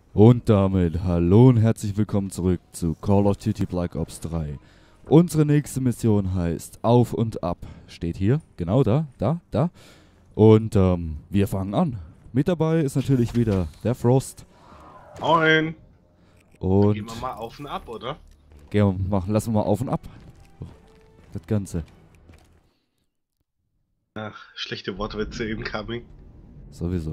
Und damit hallo und herzlich willkommen zurück zu Call of Duty Black Ops 3. Unsere nächste Mission heißt Auf und Ab. Steht hier, genau da. Und wir fangen an. Mit dabei ist natürlich wieder der Frost. Moin. Dann gehen wir Und mal auf und ab, oder? lassen wir mal auf und ab. Das Ganze. Ach, schlechte Wortwitze incoming. Sowieso.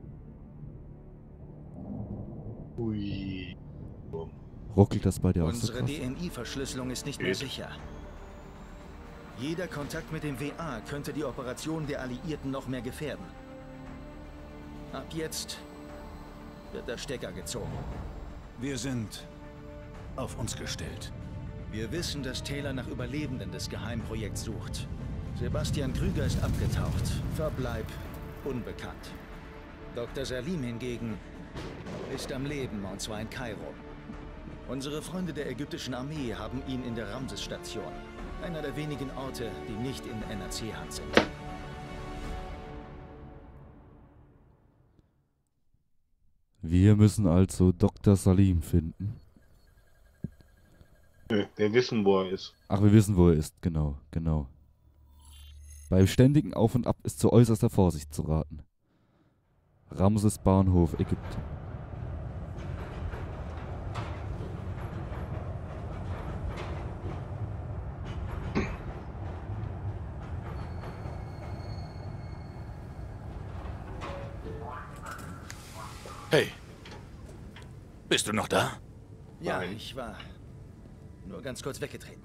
Ui. Ruckelt das bei dir auch so Unsere krass? DNI-Verschlüsselung ist nicht mehr sicher. Jeder Kontakt mit dem WA könnte die Operation der Alliierten noch mehr gefährden. Ab jetzt wird der Stecker gezogen. Wir sind auf uns gestellt. Wir wissen, dass Taylor nach Überlebenden des Geheimprojekts sucht. Sebastian Krüger ist abgetaucht. Verbleib unbekannt. Dr. Salim hingegen ist am Leben, und zwar in Kairo. Unsere Freunde der ägyptischen Armee haben ihn in der Ramses-Station. Einer der wenigen Orte, die nicht in NRC-Hand sind. Wir müssen also Dr. Salim finden. Nö, wir wissen, wo er ist. Ach, wir wissen, wo er ist. Genau. Bei ständigen Auf und Ab ist zu äußerster Vorsicht zu raten. Ramses Bahnhof, Ägypten. Hey, bist du noch da? Ja, Nein. ich war nur ganz kurz weggetreten.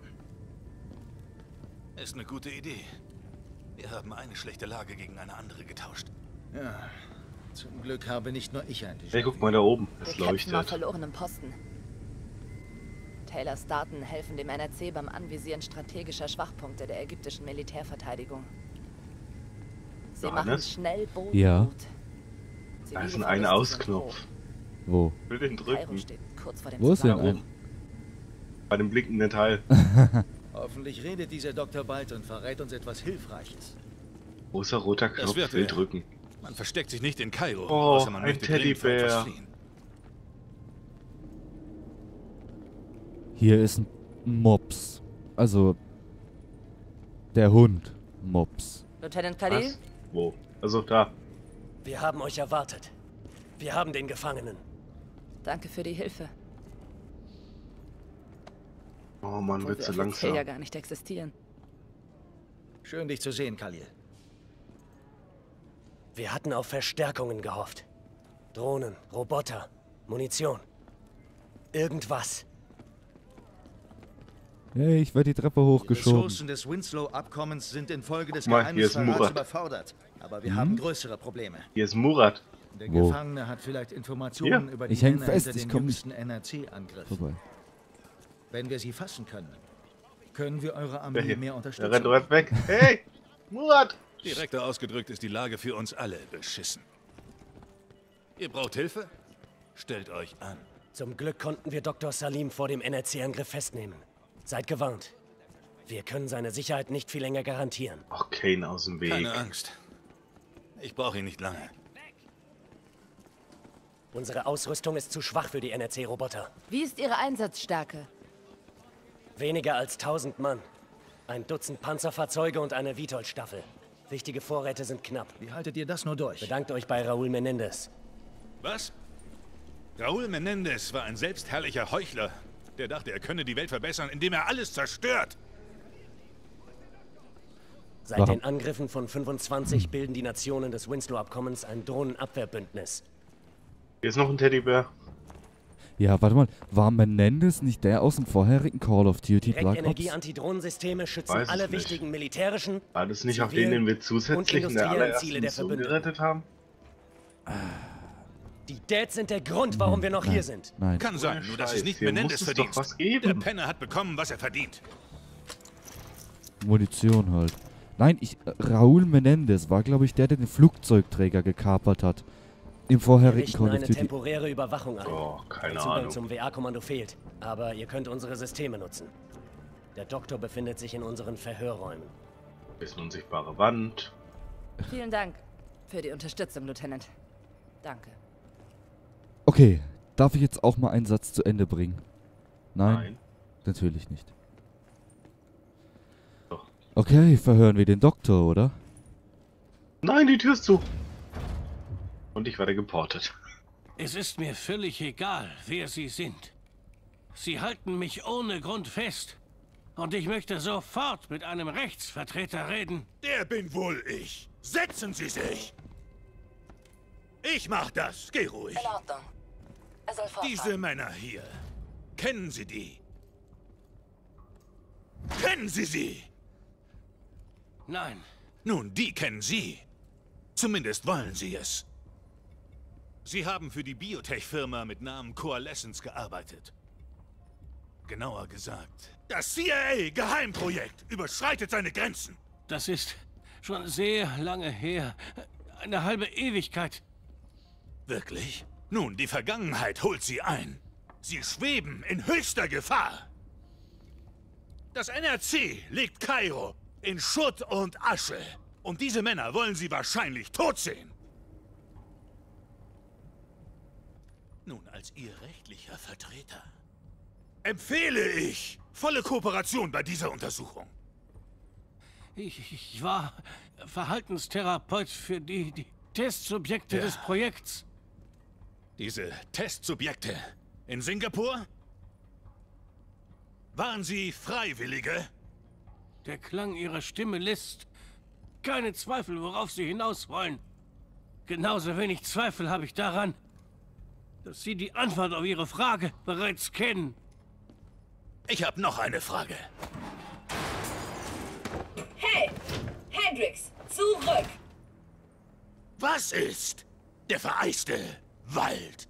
Ist eine gute Idee. Wir haben eine schlechte Lage gegen eine andere getauscht. Ja, zum Glück habe nicht nur ich ein Déjà-vu. Hey, guck mal da oben. Es Wir kämpfen auf leuchtet. verlorenem Posten. Taylors Daten helfen dem NRC beim Anvisieren strategischer Schwachpunkte der ägyptischen Militärverteidigung. Sie machen Johannes? schnell Boden Ja. gut. Da ist Zivile ein Verluste sind Ausknopf. Wo? Ich will den hoch. Kairo drücken. steht kurz vor dem Wo ist denn Zusammenbruch. ein? Bei dem blinkenden Teil. Hoffentlich redet dieser Doktor bald und verrät uns etwas Hilfreiches. Großer roter Das Knopf, wird will er. drücken. Man versteckt sich nicht in Kairo, Oh, außer man ein möchte dringend vor Teddybär. etwas fliehen. Hier ist ein Mops. Also der Hund Mops. Lieutenant Khalil? Was? Wo? Also da. Wir haben euch erwartet. Wir haben den Gefangenen. Danke für die Hilfe. Oh Mann, Obwohl wird wir so offiziell langsam. ja gar nicht existieren. Schön, dich zu sehen, Khalil. Wir hatten auf Verstärkungen gehofft. Drohnen, Roboter, Munition. Irgendwas. Hey, ich werde die Treppe Die hochgeschoben. Ressourcen des Winslow-Abkommens sind infolge des Guck mal, hier ist Geheimnisverrats Murat. überfordert. Aber wir haben größere Probleme. Hier ist Murat. Der Wo? Gefangene hat vielleicht Informationen Hier. über die Ich häng Männer fest, hinter ich dem komm nicht jüngsten NRC-Angriff. vorbei. Wenn wir sie fassen können wir eure Wer Armee hier? mehr Der unterstützen. rennt weit weg. Hey! Murat! Direkter ausgedrückt ist die Lage für uns alle beschissen. Ihr braucht Hilfe? Stellt euch an. Zum Glück konnten wir Dr. Salim vor dem NRC-Angriff festnehmen. Seid gewarnt. Wir können seine Sicherheit nicht viel länger garantieren. Ach, Kane aus dem Weg. Keine Angst. Ich brauche ihn nicht lange. Unsere Ausrüstung ist zu schwach für die NRC-Roboter. Wie ist Ihre Einsatzstärke? Weniger als 1000 Mann. Ein Dutzend Panzerfahrzeuge und eine Vitol-Staffel. Wichtige Vorräte sind knapp. Wie haltet ihr das nur durch? Bedankt euch bei Raúl Menendez. Was? Raúl Menendez war ein selbstherrlicher Heuchler, der dachte, er könne die Welt verbessern, indem er alles zerstört. Seit Warum? den Angriffen von 25 bilden die Nationen des Winslow-Abkommens ein Drohnenabwehrbündnis. Hier ist noch ein Teddybär. Ja, warte mal. War Menendez nicht der aus dem vorherigen Call of Duty Black Ops? Direktenergie-Antidrohnensysteme schützen Weiß es alle nicht. wichtigen militärischen, War das nicht auch zivilen den, den wir und zusätzlich in der industriellen allerersten Ziele der Mission Verbündeten. gerettet haben? Die Dads sind der Grund, warum wir noch hier sind. Nein. Kann sein, Ohne nur dass es Scheiß, nicht hier Menendez muss es verdient. doch was Der geben. Penner hat bekommen, was er verdient. Munition halt. Nein, Raúl Menendez war, glaube ich, der den Flugzeugträger gekapert hat. Im Wir vorherigen richten Call of eine Duty. temporäre Überwachung ein. Oh, keine Der Zugang Ahnung. zum WA-Kommando fehlt, aber ihr könnt unsere Systeme nutzen. Der Doktor befindet sich in unseren Verhörräumen. Ist eine unsichtbare Wand. Vielen Dank für die Unterstützung, Lieutenant. Danke. Okay, Darf ich jetzt auch mal einen Satz zu Ende bringen? Nein? Nein. Natürlich nicht. Doch. Okay, verhören wir den Doktor, oder? Nein, die Tür ist zu. Und ich werde geportet. Es ist mir völlig egal, wer Sie sind. Sie halten mich ohne Grund fest. Und ich möchte sofort mit einem Rechtsvertreter reden. Der bin wohl ich. Setzen Sie sich! Ich mach das. Geh ruhig. In Ordnung. Er soll fortfahren. Diese Männer hier. Kennen Sie die? Kennen Sie sie? Nein, Nun, die kennen Sie. Zumindest wollen Sie es. Sie haben für die Biotech-Firma mit Namen Coalescence gearbeitet. Genauer gesagt, das CIA-Geheimprojekt überschreitet seine Grenzen. das ist schon sehr lange her. Eine halbe Ewigkeit. Wirklich? Nun, die Vergangenheit holt Sie ein. Sie schweben in höchster Gefahr. Das NRC legt Kairo in Schutt und Asche. Und diese Männer wollen Sie wahrscheinlich tot sehen. Nun, als Ihr rechtlicher Vertreter empfehle ich volle Kooperation bei dieser Untersuchung. Ich war Verhaltenstherapeut für die Testsubjekte Ja. des Projekts. Diese Testsubjekte in Singapur? Waren Sie Freiwillige? Der Klang ihrer Stimme lässt keine Zweifel, worauf sie hinaus wollen. Genauso wenig Zweifel habe ich daran, dass Sie die Antwort auf Ihre Frage bereits kennen. Ich habe noch eine Frage. Hey! Hendrix, zurück! Was ist der vereiste Wald?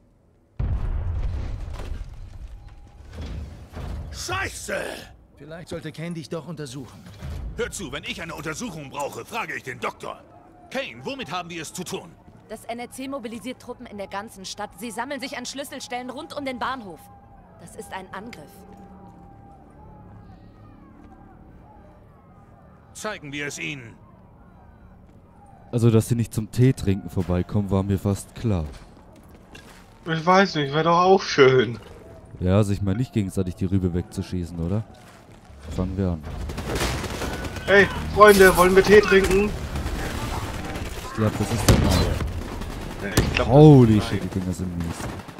Scheiße! Vielleicht sollte Kane dich doch untersuchen. Hör zu, wenn ich eine Untersuchung brauche, frage ich den Doktor. Kane, womit haben wir es zu tun? Das NRC mobilisiert Truppen in der ganzen Stadt. Sie sammeln sich an Schlüsselstellen rund um den Bahnhof. Das ist ein Angriff. Zeigen wir es ihnen. Also, dass sie nicht zum Tee trinken vorbeikommen, war mir fast klar. Ich weiß nicht, wäre doch auch schön. Ja, sich mal nicht gegenseitig die Rübe wegzuschießen, oder? Fangen wir an. Hey, Freunde, wollen wir Tee trinken? Ich glaube, das ist der Name. Ja, ich glaub, Holy das- shit, die Dinger sind mies.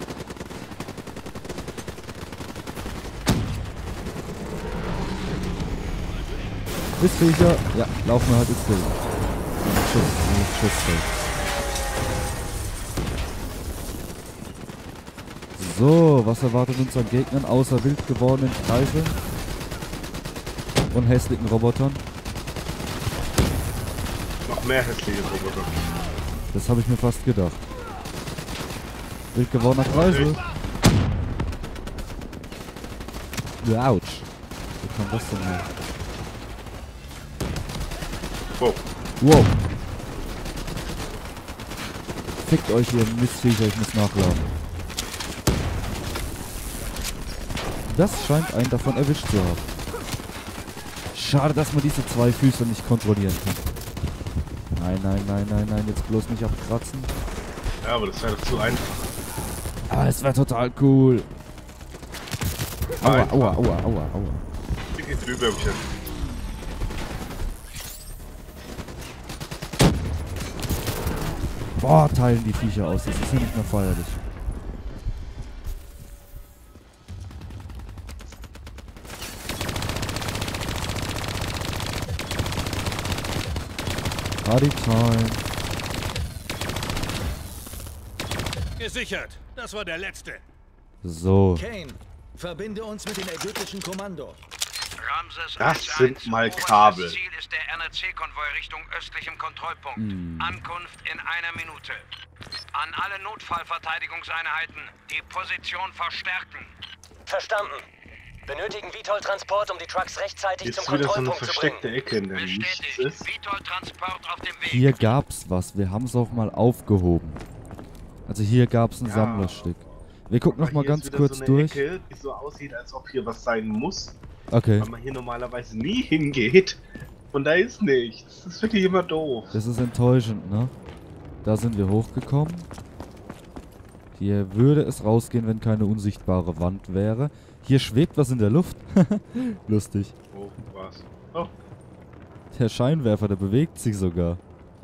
Missviecher. Ja, laufen wir halt ins Bild. Schussfeld. So, was erwartet uns an Gegnern außer wild gewordenen Kreiseln und hässlichen Robotern? Noch mehr hässliche Roboter. Das habe ich mir fast gedacht. Wild gewordener Kreisel. Autsch. Wie kam das denn her? Wow. Wow. Fickt euch, ihr Mistviecher, ich muss nachladen. Das scheint einen davon erwischt zu haben. Schade, dass man diese zwei Füße nicht kontrollieren kann. Nein, nein, nein, nein, nein, jetzt bloß nicht abkratzen. Ja, aber das wäre doch zu einfach. Ah, es wäre total cool. Aua, Einfach. aua, aua, aua, aua. Hier geht's Glühwürmchen. Boah, teilen die Viecher aus, das ist ja nicht mehr feierlich. Party time. Gesichert. Das war der letzte. So. Kane, verbinde uns mit dem ägyptischen Kommando. Ramses Das 1-1, sind mal oberstes Kabel. Ziel ist der NRC-Konvoi Richtung östlichem Kontrollpunkt. Ankunft in einer Minute. An alle Notfallverteidigungseinheiten die Position verstärken. Verstanden. Benötigen Vitol-Transport, um die Trucks rechtzeitig Jetzt zum wieder so eine Kontrollpunkt zu bringen. versteckte Ecke, in der nichts Bestätigt. ist. Vitol-Transport auf dem Weg. Hier gab's was, wir haben es auch mal aufgehoben. Also hier gab's ein Ja. Sammlerstück. Wir gucken noch Aber mal hier ganz ist wieder kurz so eine durch. Ecke, die so aussieht, als ob hier was sein muss. Okay, Weil man hier normalerweise nie hingeht. Und da ist nichts. Das ist wirklich immer doof. das ist enttäuschend, ne? Da sind wir hochgekommen. Hier würde es rausgehen, wenn keine unsichtbare Wand wäre. Hier schwebt was in der Luft. Lustig. Oh, was? Oh, Der Scheinwerfer, der bewegt sich sogar.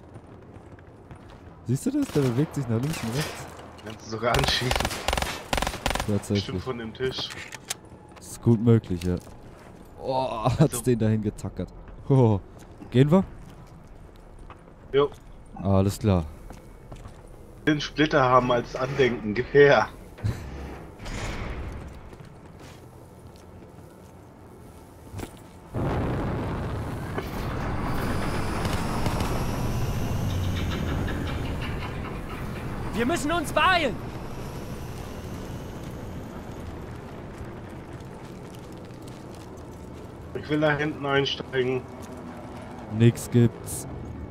Siehst du das? Der bewegt sich nach links und rechts. kannst du sogar anschießen. Tatsächlich. Bestimmt von dem Tisch. Das ist gut möglich, ja. Oh, hat's Also- den dahin getackert. Oh. Gehen wir? Jo. Alles klar. Den Splitter haben als Andenken. Gib her. Wir müssen uns beeilen! Ich will da hinten einsteigen. Nix gibt's.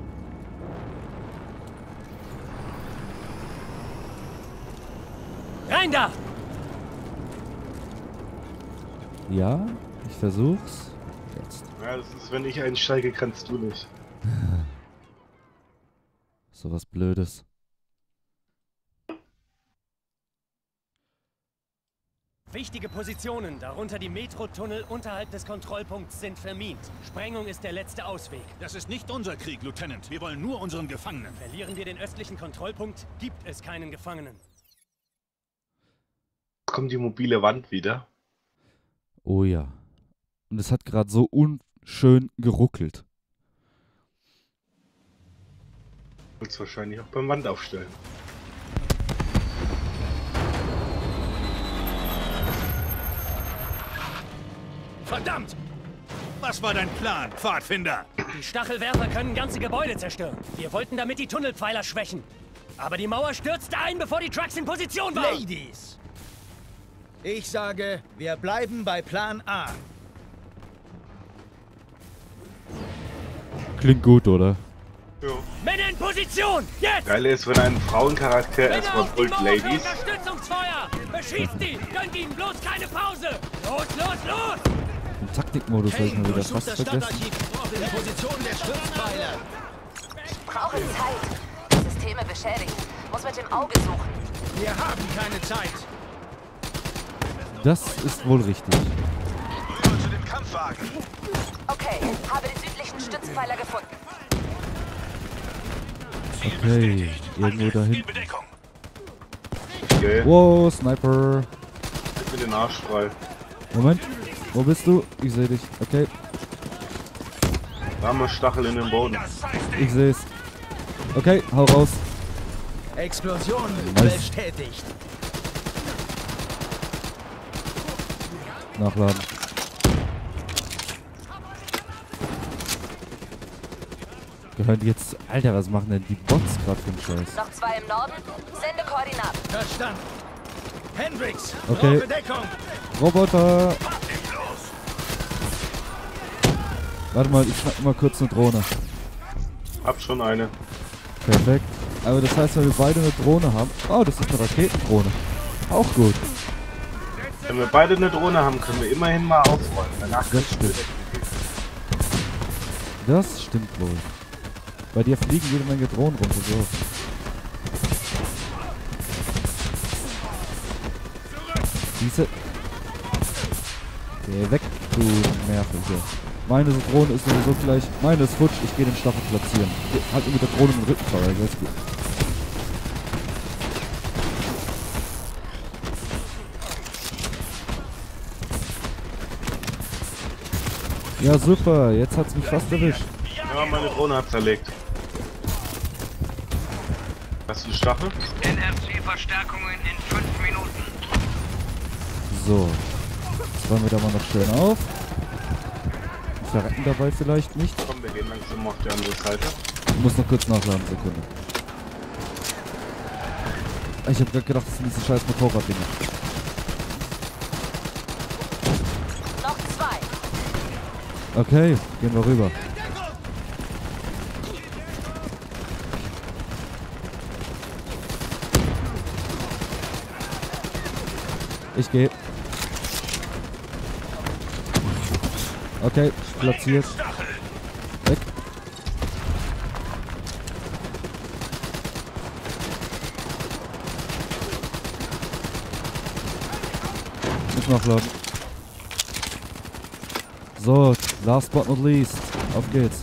Rein da! Ja, ich versuch's. Jetzt. Ja, das ist, wenn ich einsteige, kannst du nicht. So was Blödes. Wichtige Positionen, darunter die Metrotunnel unterhalb des Kontrollpunkts, sind vermint. Sprengung ist der letzte Ausweg. Das ist nicht unser Krieg, Lieutenant. Wir wollen nur unseren Gefangenen. Verlieren wir den östlichen Kontrollpunkt, gibt es keinen Gefangenen. Jetzt kommt die mobile Wand wieder. Oh ja. Und es hat gerade so unschön geruckelt. Willst wahrscheinlich auch beim Wandaufstellen. Verdammt! Was war dein Plan, Pfadfinder? Die Stachelwerfer können ganze Gebäude zerstören. Wir wollten damit die Tunnelpfeiler schwächen. Aber die Mauer stürzte ein, bevor die Trucks in Position waren. Ladies! Ich sage, wir bleiben bei Plan A. Klingt gut, oder? Jo. Männer in Position! Jetzt! Geile ist, wenn ein Frauencharakter erstmal auf die brüllt, Mauer für Ladies. Unterstützungsfeuer! Beschießt die! Gönnt ihnen bloß keine Pause! Los, los, los! Den Taktikmodus habe ich mal wieder durchsucht fast das vergessen. Stadtarchiv auf die Position der Stützpfeiler. Brauche Zeit. Systeme beschädigt. Muss mit dem Auge suchen. Wir haben keine Zeit. Das ist wohl richtig. Zu dem Kampfwagen. Okay, habe den südlichen Stützpfeiler gefunden. Okay, irgendwo dahin. Bedeckung. Okay, Wow, Sniper. gib mir den Arsch frei. Moment, wo bist du? Ich sehe dich. Okay, Da haben wir Stachel in den Boden. ich sehe es. Okay, hau raus. Explosion Nice. bestätigt. Nachladen. Gehören die jetzt... Alter, was machen denn die Bots gerade für einen Scheiß? Noch 2 im Norden. Sende Koordinaten. Verstanden. Hendrix, Okay. brauche Deckung. Roboter! Warte mal, ich schnapp mal kurz eine Drohne. Hab schon eine. Perfekt. Aber das heißt, wenn wir beide eine Drohne haben... Oh, das ist eine Raketendrohne. Auch gut. Wenn wir beide eine Drohne haben, können wir immerhin mal aufräumen. Danach Das stimmt. Das stimmt wohl. Bei dir fliegen jede Menge Drohnen runter. So. Diese... Geh weg, du Nervige. Meine Drohne ist sowieso gleich... Meine ist futsch, ich gehe den Stachel platzieren. Halt mit der Drohne mit Rückenfeuer, das ist gut. Ja super, jetzt hat's mich fast erwischt. Ja, meine Drohne hat zerlegt. Hast du einen Stachel? NRC-Verstärkungen in 5 Minuten. So. Jetzt räumen wir da mal noch schön auf. Wir verrecken dabei vielleicht nicht. Komm, wir gehen langsam auf die andere Seite. Ich muss noch kurz nachladen, Sekunde. Ich hab grad gedacht, das sind diese scheiß Motorraddinger. Noch 2. Okay, gehen wir rüber. Ich gehe. Okay, platziert. Weg. Schuss nachladen. So, last but not least. Auf geht's.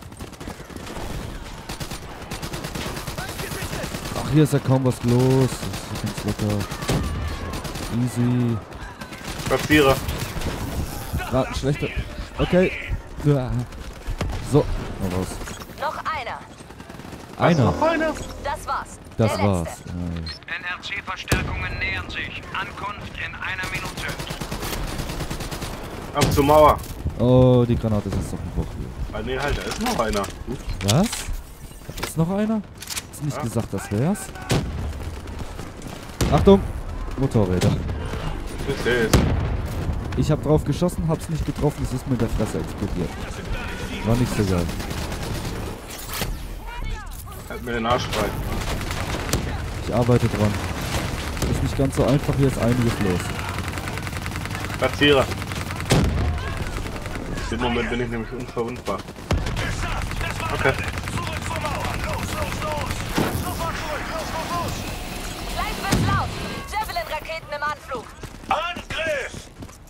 Ach, hier ist ja kaum was los. Das ist ganz locker. Easy. Platziere. Gerade schlechter. Okay. Ja. So, mal raus. Noch einer. Einer. Noch einer? Das war's. Das Der war's. letzte. Ja. NRC-Verstärkungen nähern sich. Ankunft in einer Minute. Ab zur Mauer. Oh, die Granate ist jetzt doch ein Bruch hier. Ah, nee, halt, da ist noch einer. Was? Ist noch einer? Hast du nicht gesagt, das wär's? Achtung! Motorräder. Ist der jetzt. Ich hab drauf geschossen, hab's nicht getroffen, es ist mir in der Fresse explodiert. War nicht so geil. Halt mir den Arsch frei. Ich arbeite dran. Ist nicht ganz so einfach, hier ist einiges los. Platziere. In dem Moment bin ich nämlich unverwundbar. Okay. Gleich wird's laut. Javelin-Raketen im Anflug. Angriff!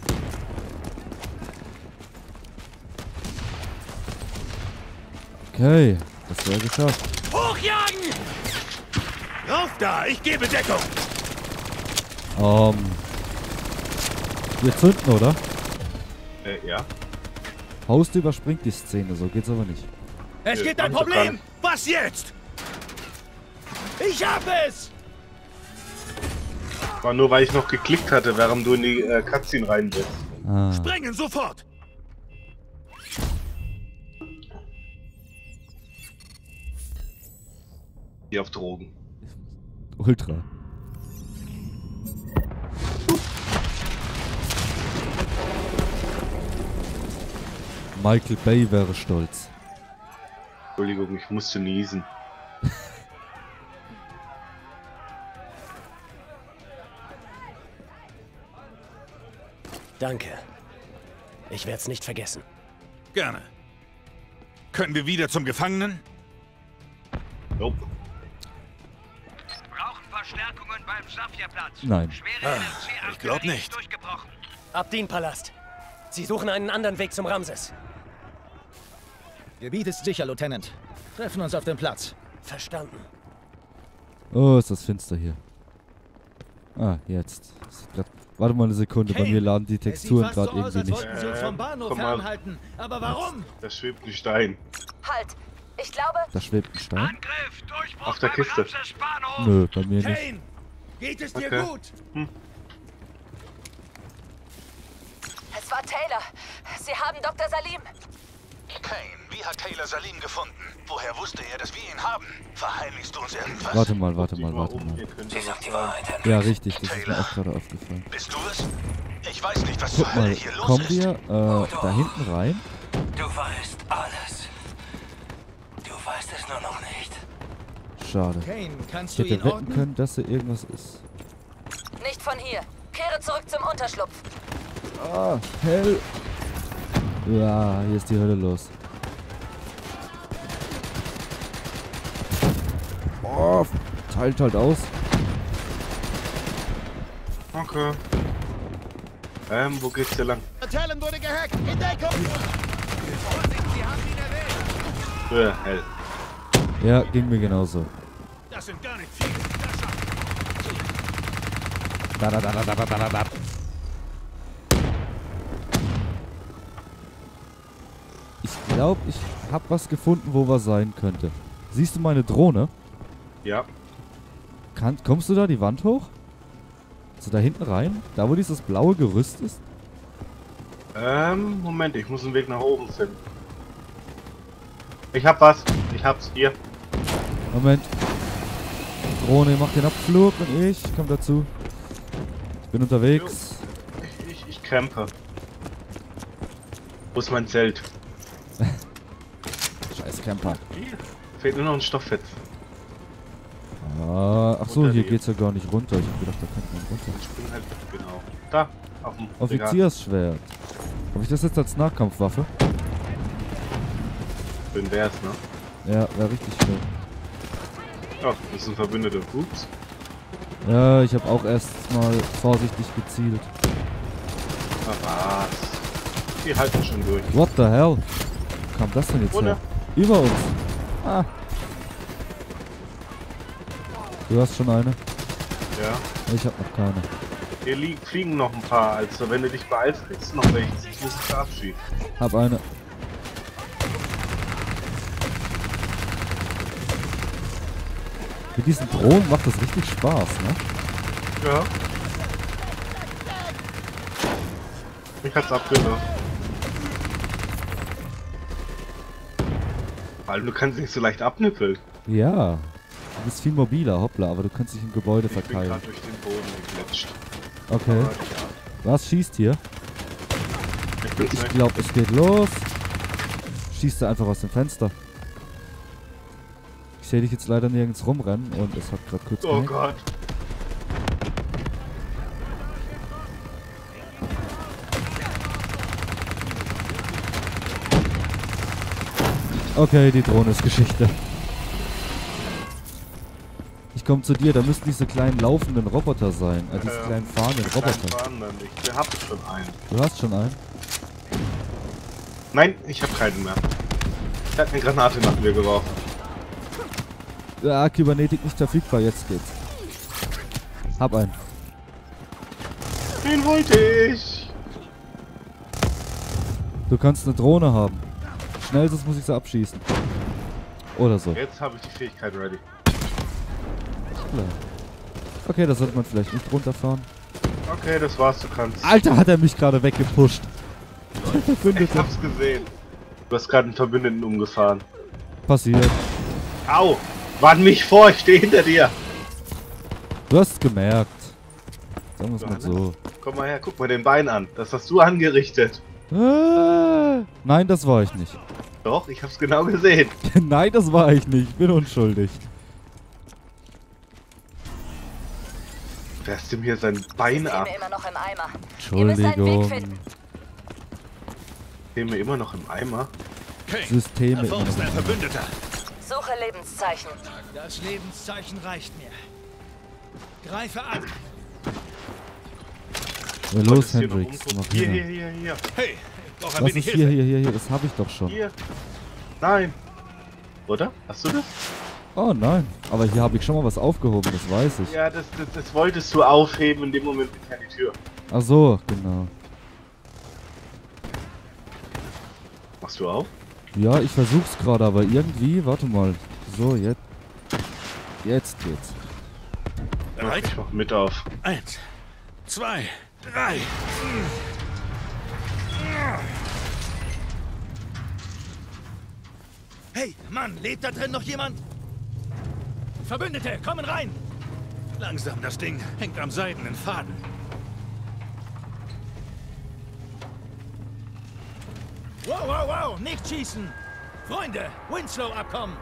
Okay, das wäre geschafft. Hochjagen! Rauf da, ich gebe Deckung! Wir zünden, oder? Ja. Faust überspringt die Szene, so geht's aber nicht. Es gibt ein hab ich Problem! Was jetzt? Ich hab es! War nur, weil ich noch geklickt hatte, während du in die Cutscene rein bist. Ah. Sprengen sofort! Hier auf Drogen. Ultra. Michael Bay wäre stolz. Entschuldigung, ich musste niesen. Danke. Ich werde es nicht vergessen. Gerne. Können wir wieder zum Gefangenen? Nope. Brauchen Verstärkungen beim Safia-Platz. Nein. Schwere ich glaub nicht. Durchgebrochen. Abdin-Palast. Sie suchen einen anderen Weg zum Ramses. Gebiet ist sicher, Lieutenant. Treffen uns auf dem Platz. Verstanden. Oh, ist das finster hier. Ah, jetzt. Warte mal eine Sekunde, bei mir laden die Texturen gerade irgendwie nicht. Sie uns vom Bahnhof komm mal. fernhalten. Aber warum? Da schwebt ein Stein. Halt. Ich glaube, Da schwebt ein Stein. Angriff! Durchbruch Auf der beim Kiste. Ramses-Bahnhof. Nö, bei mir nicht. Kane, geht es dir Okay. gut? es war Taylor. Sie haben Dr. Salim. Kane, wie hat Taylor Salim gefunden? Woher wusste er, dass wir ihn haben? Verheimlichst du uns irgendwas? Warte mal. Ihr könnt ja was sagen. Ja, richtig, das ist mir auch gerade aufgefallen. Bist du es? Ich weiß nicht, was zur Guck Hölle mal, hier los kommen ist. wir da hinten rein? Du weißt alles. Du weißt es nur noch nicht. Schade. Kane, kannst Ich du ihn hätte wetten orten? können, dass hier irgendwas ist. Nicht von hier. Kehre zurück zum Unterschlupf. Ah, hell. Ja, hier ist die Hölle los. Oh, teilt halt aus. Okay. Wo geht's hier lang? Talon wurde gehackt. In Deckung. Hell. Ja, ging mir genauso. Das sind gar nicht viele. Da. Ich glaube, ich habe was gefunden, wo was sein könnte. Siehst du meine Drohne? Ja. Kommst du da die Wand hoch? So da hinten rein? Da, wo dieses blaue Gerüst ist? Moment, ich muss einen Weg nach oben finden. Ich hab was. Ich hab's hier. Moment. Drohne macht den Abflug und ich komm dazu. Ich bin unterwegs. Ich campe. Wo ist mein Zelt? Scheiß Camper. Fehlt nur noch ein Stofffett. Ah, ach so, Unter hier die- geht's ja gar nicht runter. Ich hab gedacht, da könnte man runter. Ich bin halt genau. Da, auf dem Regal. Offiziersschwert. Habe ich das jetzt als Nahkampfwaffe? Schön wär's, ne? Ja, wäre richtig schön. Ja, das ist ein Verbündeter. Ups. Ja, ich habe auch erst mal vorsichtig gezielt. Na was? Die halten schon durch. What the hell? Wo kam das denn jetzt Ohne. her? Über uns. Ah. Du hast schon eine? Ja. Ich hab noch keine. Hier fliegen noch ein paar, also wenn du dich beeilst, kriegst du noch welche. Ich muss es verabschieden. Hab eine. Mit diesen Drohnen macht das richtig Spaß, ne? Ja. Mich hat's abgenommen. Weil du kannst nicht so leicht abnippeln. Ja. Du bist viel mobiler, hoppla, aber du kannst dich im Gebäude Ich bin verkeilen. gerade durch den Boden geglitscht. Okay. Aber Was schießt hier? ich bin's Ich nicht. glaube, es geht los. Schießt er einfach aus dem Fenster. Ich sehe dich jetzt leider nirgends rumrennen und es hat gerade kurz Oh gehängt. Gott. Okay, die Drohne ist Geschichte. Ich komme zu dir, da müssten diese kleinen laufenden Roboter sein. Diese kleinen fahrenden Roboter. Fahren dann nicht. Wir haben schon einen. Du hast schon einen? Nein, ich habe keinen mehr. Er hat eine Granate nach mir geworfen. Ja, Kybernetik nicht verfügbar, jetzt geht's. Hab einen. Den wollte ich. Du kannst eine Drohne haben. Schnell, sonst muss ich sie abschießen. Oder so. Jetzt habe ich die Fähigkeit ready. Klar. Okay, da sollte man vielleicht nicht runterfahren. Okay, das war's, du kannst. Alter, hat er mich gerade weggepusht. Ich hab's gesehen. Du hast gerade einen Verbündeten umgefahren. Passiert. Au! Warn mich vor, ich stehe hinter dir. Du hast es gemerkt. Sagen wir es mal so. Komm mal her, guck mal den Bein an. Das hast du angerichtet. Nein, das war ich nicht. Doch, ich hab's genau gesehen. Nein, das war ich nicht. Ich bin unschuldig. Fährst du mir sein Bein ab? Systeme immer noch im Eimer. Ihr müsst einen Weg Entschuldigung. finden. Stehen wir immer noch im Eimer? Okay, Systeme da vorne ist ein Verbündeter. Suche Lebenszeichen. Das Lebenszeichen reicht mir. Greife an. Ja, los, Wolltest du hier noch Hendrix. umgucken? Mach Hier, hier. hier. Hey, ich brauche ein Was wenig ist hier, Hilfe. hier? Das habe ich doch schon. Hier. Nein. Oder? Hast du das? Oh nein. Aber hier habe ich schon mal was aufgehoben, das weiß ich. Ja, das wolltest du aufheben, in dem Moment geht ja die Tür. Ach so, genau. Machst du auf? Ja, ich versuch's gerade, aber irgendwie, warte mal. So, jetzt. Jetzt geht's. Bereit? Ich mach mit auf. 1, 2, 3. Hey, Mann, lebt da drin noch jemand? Verbündete, kommen rein! Langsam, das Ding hängt am seidenen Faden. Wow, wow, wow, nicht schießen! Freunde, Winslow-Abkommen!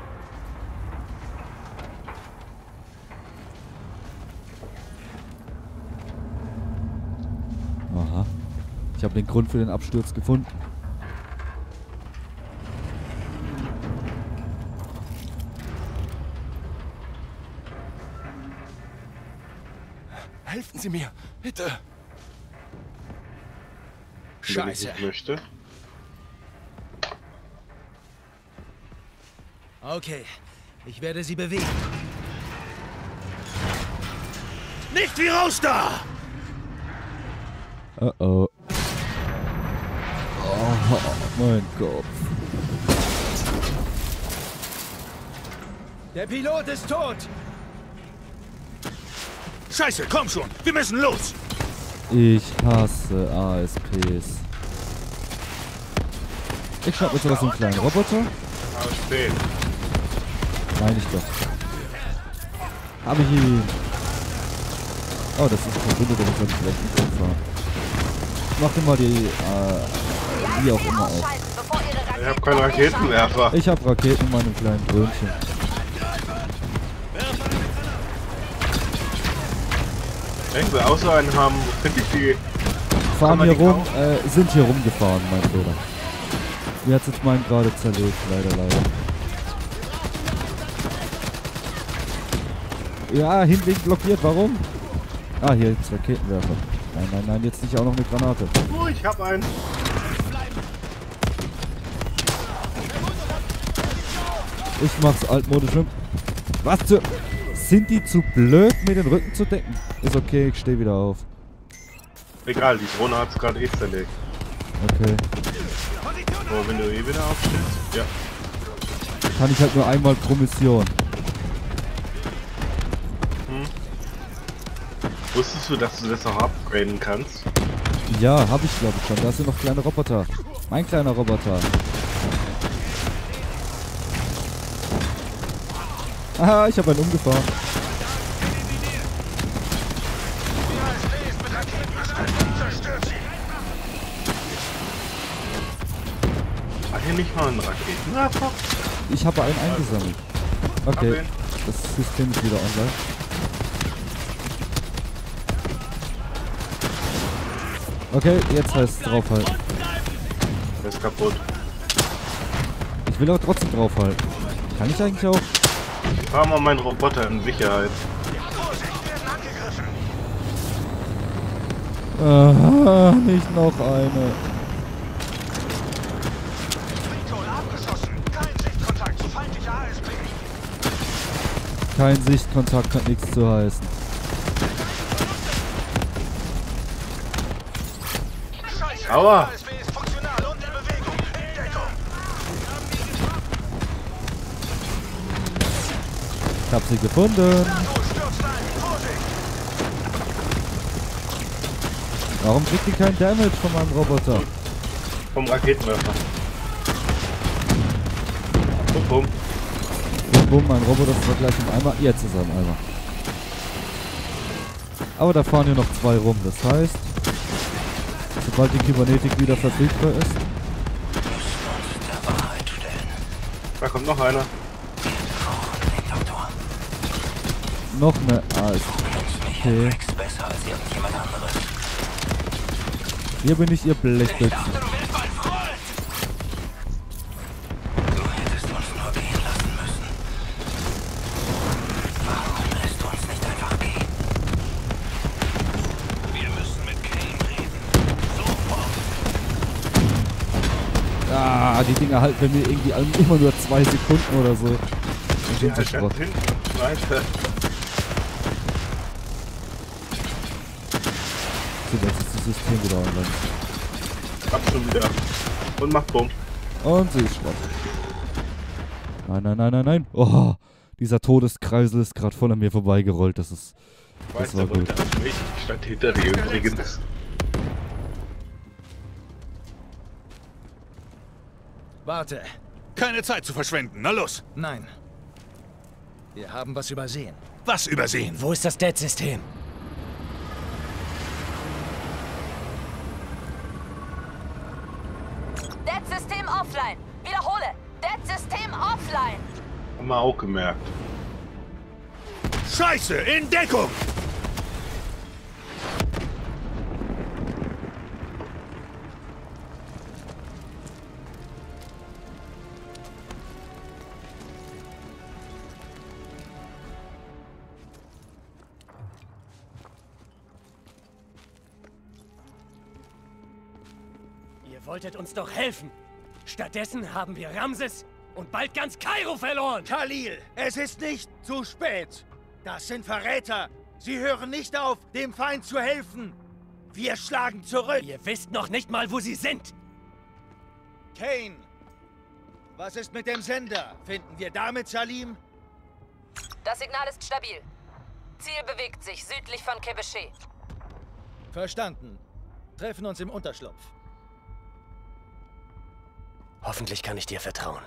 Aha. Ich habe den Grund für den Absturz gefunden. Helfen Sie mir, bitte. Wenn ich Scheiße. es möchte. Okay, ich werde sie bewegen. Nicht wie raus da! Oh oh. Oh, mein Gott. Der Pilot ist tot! Scheiße, komm schon, wir müssen los. Ich hasse ASPs. Ich schnapp mir sogar so einen kleinen Roboter. Aber spät. Meine ich doch. Hab ich ihn. Oh, das ist ein Verbündeter, der soll ich vielleicht nicht umfahren. Ich mach dir mal die, wie auch immer auf. Ausschalten, bevor ihre Raketen Ich hab keinen Raketenwerfer. Ich hab Raketen in meinem kleinen Brötchen. Wenn wir auch so einen haben, finde ich die. Fahren man hier die rum, sind hier rumgefahren, mein Bruder. Mir hat's jetzt meinen gerade zerlegt, leider. Ja, Hinweg blockiert, warum? Ah, hier gibt's Raketenwerfer. Nein, nein, nein, jetzt nicht auch noch eine Granate. Oh, ich hab einen. Ich mach's altmodisch. Was zur... Sind die zu blöd, mir den Rücken zu decken? Ist okay, ich stehe wieder auf. Egal, die Drohne hat's gerade eh zerlegt. Okay. Aber wenn du eh wieder aufstehst, ja. Kann ich halt nur einmal pro Mission. Wusstest du, dass du das auch upgraden kannst? Ja, habe ich glaube ich schon. Da sind noch kleine Roboter. Mein kleiner Roboter. Aha, ich habe einen umgefahren. War hier nicht mal ein Raketenwerfer? Ich habe einen eingesammelt. Okay, Okay. das System ist wieder online. Okay, jetzt heißt es draufhalten. Der ist kaputt. Ich will aber trotzdem draufhalten. Kann ich eigentlich auch? Fahr mal meinen Roboter in Sicherheit. Aha, nicht noch eine. Kein Sichtkontakt hat nichts zu heißen. Aua! Ich hab sie gefunden. Warum kriegt die kein Damage von meinem Roboter? Vom Raketenwerfer. Bum, bum. Bum, bum, mein Roboter ist gleich im Eimer. Jetzt ist er im Eimer. Aber da fahren hier noch zwei rum. Das heißt, sobald die Kybernetik wieder verfügbar ist. Da kommt noch einer. Noch eine AS. Okay. Hier bin ich, ihr Blechbüchsen. Ah, die Dinger halten bei mir irgendwie immer nur 2 Sekunden oder so. Und sind so Schrott. Weiter. Super, jetzt ist das System wieder online. Hab schon wieder. Und mach Bumm. Und sie ist Schrott. Nein, nein, nein, nein, nein. Oh, dieser Todeskreisel ist gerade voll an mir vorbeigerollt. Das ist... Das Weißt war du, gut. ich stand hinter dir übrigens. Warte. Keine Zeit zu verschwenden. Na los. Nein. Wir haben was übersehen. Was übersehen? Wo ist das Dead-System? Dead-System offline. Wiederhole. Dead-System offline. Haben wir auch gemerkt. Scheiße, in Deckung! Ihr wolltet uns doch helfen. Stattdessen haben wir Ramses und bald ganz Kairo verloren. Khalil, es ist nicht zu spät. Das sind Verräter. Sie hören nicht auf, dem Feind zu helfen. Wir schlagen zurück. Ihr wisst noch nicht mal, wo sie sind. Kane, was ist mit dem Sender? Finden wir damit Salim? Das Signal ist stabil. Ziel bewegt sich südlich von Kebeche. Verstanden. Treffen uns im Unterschlupf. Hoffentlich kann ich dir vertrauen.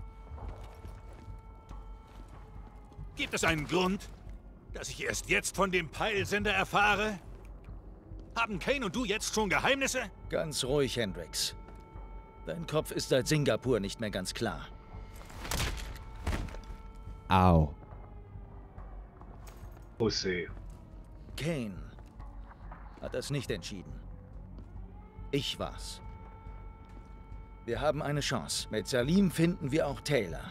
Gibt es einen Grund, dass ich erst jetzt von dem Peilsender erfahre? Haben Kane und du jetzt schon Geheimnisse? Ganz ruhig, Hendrix. Dein Kopf ist seit Singapur nicht mehr ganz klar. Au. Jose. Kane hat das nicht entschieden. Ich war's. Wir haben eine Chance. Mit Salim finden wir auch Taylor.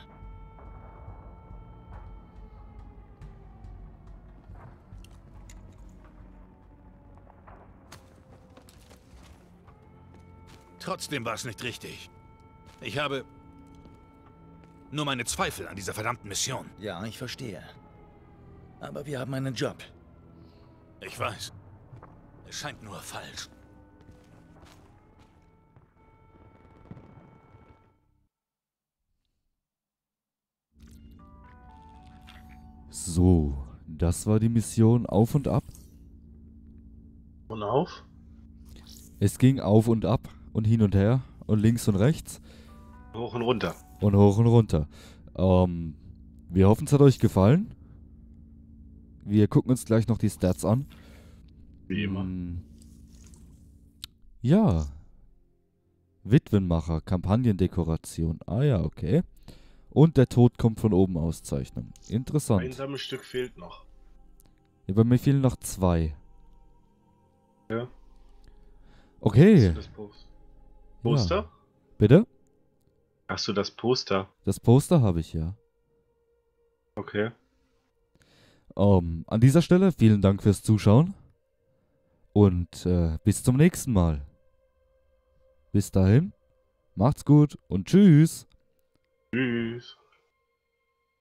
Trotzdem war es nicht richtig. Ich habe nur meine Zweifel an dieser verdammten Mission. Ja, ich verstehe. Aber wir haben einen Job. Ich weiß. Es scheint nur falsch. So, das war die Mission Auf und Ab. Und auf? Es ging auf und ab und hin und her und links und rechts Hoch und runter. und hoch und runter. Wir hoffen, es hat euch gefallen. Wir gucken uns gleich noch die Stats an. Wie immer. Ja. Witwenmacher, Kampagnendekoration. Ah ja, okay. Und der Tod kommt von oben Auszeichnung. Interessant. Einsames Stück fehlt noch. Ja, bei mir fehlen noch 2. Ja. Okay. Hast du das Poster? Ja. Bitte? Hast du das Poster? Das Poster habe ich ja. Okay. An dieser Stelle vielen Dank fürs Zuschauen. Und bis zum nächsten Mal. Bis dahin. Macht's gut und tschüss. Tschüss.